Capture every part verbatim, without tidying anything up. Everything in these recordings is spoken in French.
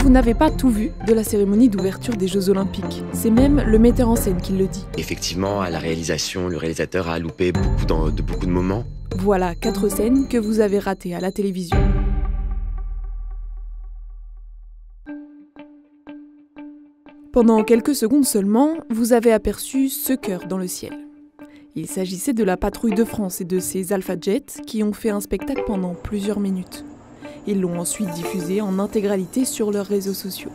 vous n'avez pas tout vu de la cérémonie d'ouverture des Jeux Olympiques. C'est même le metteur en scène qui le dit. Effectivement, à la réalisation, le réalisateur a loupé beaucoup dans, de beaucoup de moments. Voilà quatre scènes que vous avez ratées à la télévision. Pendant quelques secondes seulement, vous avez aperçu ce cœur dans le ciel. Il s'agissait de la patrouille de France et de ses Alpha Jets qui ont fait un spectacle pendant plusieurs minutes. Ils l'ont ensuite diffusé en intégralité sur leurs réseaux sociaux.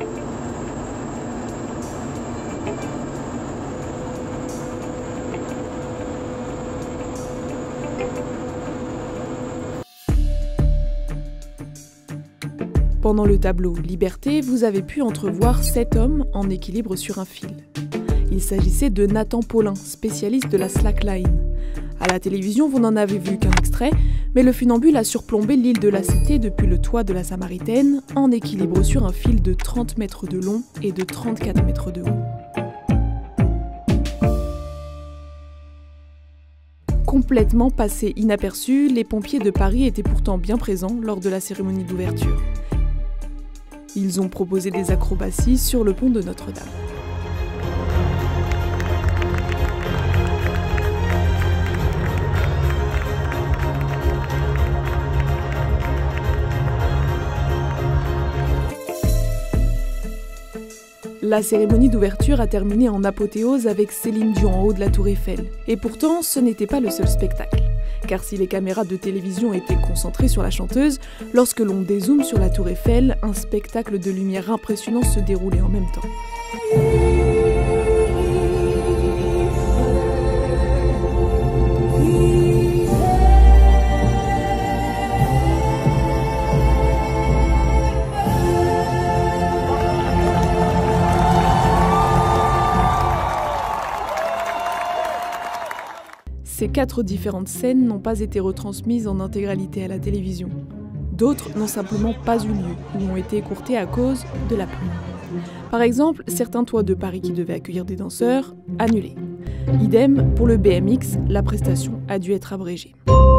Pendant le tableau Liberté, vous avez pu entrevoir sept hommes en équilibre sur un fil. Il s'agissait de Nathan Paulin, spécialiste de la slackline. À la télévision, vous n'en avez vu qu'un extrait, mais le funambule a surplombé l'île de la Cité depuis le toit de la Samaritaine, en équilibre sur un fil de trente mètres de long et de trente-quatre mètres de haut. Complètement passé inaperçu, les pompiers de Paris étaient pourtant bien présents lors de la cérémonie d'ouverture. Ils ont proposé des acrobaties sur le pont de Notre-Dame. La cérémonie d'ouverture a terminé en apothéose avec Céline Dion en haut de la Tour Eiffel. Et pourtant, ce n'était pas le seul spectacle. Car si les caméras de télévision étaient concentrées sur la chanteuse, lorsque l'on dézoome sur la Tour Eiffel, un spectacle de lumière impressionnant se déroulait en même temps. Ces quatre différentes scènes n'ont pas été retransmises en intégralité à la télévision. D'autres n'ont simplement pas eu lieu ou ont été écourtées à cause de la pluie. Par exemple, certains toits de Paris qui devaient accueillir des danseurs, annulés. Idem pour le B M X, la prestation a dû être abrégée.